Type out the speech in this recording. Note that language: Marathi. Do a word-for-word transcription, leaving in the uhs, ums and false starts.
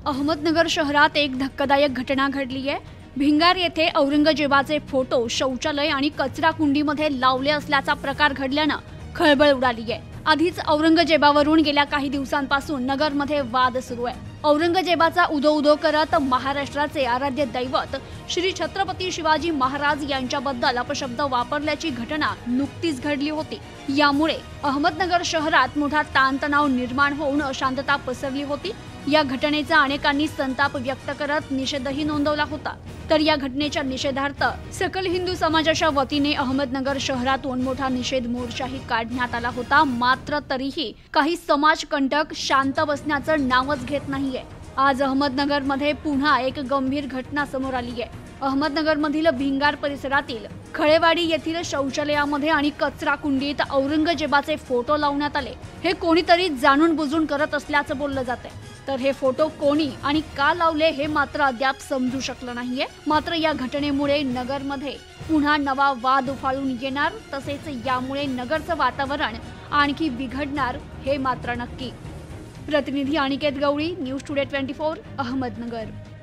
अहमदनगर शहरात एक धक्कादायक घटना घडली आहे। भिंगार येथे औरंगजेबाचे फोटो शौचालय आणि कचरा कुंडीमध्ये लावले असल्याचा प्रकार घडल्याने खळबळ उडाली आहे। आधीच औरंगजेबावरून गेल्या काही दिवसांपासून नगरमध्ये वाद सुरू आहे। औरंगजेबाचा उदो उदो करत महाराष्ट्राचे आराध्य दैवत श्री छत्रपती शिवाजी महाराज यांच्याबद्दल अपशब्द वापरल्याची घटना नुकतीच घडली होती। यामुळे अहमदनगर शहरात मोठा ताणतणाव निर्माण होऊन अशांतता पसरली होती। या घटनेचा अनेकांनी संताप व्यक्त करत निषेधही नोंदवला होता। तर या घटनेच्या निषेधार्थ सकल हिंदू समाजाच्या वतीने अहमदनगर शहरातून मोठा निषेध मोर्चाही काढण्यात आला होता। मात्र तरीही काही समाजकंटक शांत बसण्याचं नावच घेत नाहीये। आज अहमदनगर मध्ये पुन्हा एक गंभीर घटना समोर आली आहे। अहमदनगर मधील भिंगार परिसरातील खळेवाडी येथील शौचालयामध्ये आणि कचरा कुंडीत औरंगजेबाचे फोटो लावण्यात आले। हे कोणीतरी जाणून बुजून करत असल्याचं बोललं जातंय। तर हे फोटो कोणी आणि का लावले हे मात्र अद्याप समजू शकलं नाहीये। मात्र या घटनेमुळे नगरमध्ये पुन्हा नवा वाद उफाळून येणार, तसेच यामुळे नगरचं वातावरण आणखी बिघडणार हे मात्र नक्की। प्रतिनिधी अनिकेत गवळी, न्यूज टुडे चोवीस, अहमदनगर।